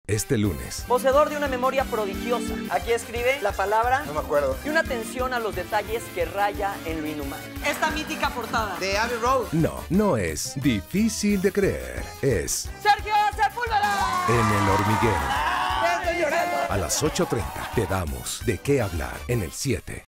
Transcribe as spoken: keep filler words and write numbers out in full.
este lunes. Poseedor de una memoria prodigiosa. Aquí escribe la palabra. No me acuerdo. Y una atención a los detalles que raya en lo inhumano. Esta mítica portada. De Abbey Road. No, no es difícil de creer. Es ¡Sergio Sepúlveda! En el hormiguero. ¡Ya estoy llorando! A las ocho treinta te damos de qué hablar en el siete.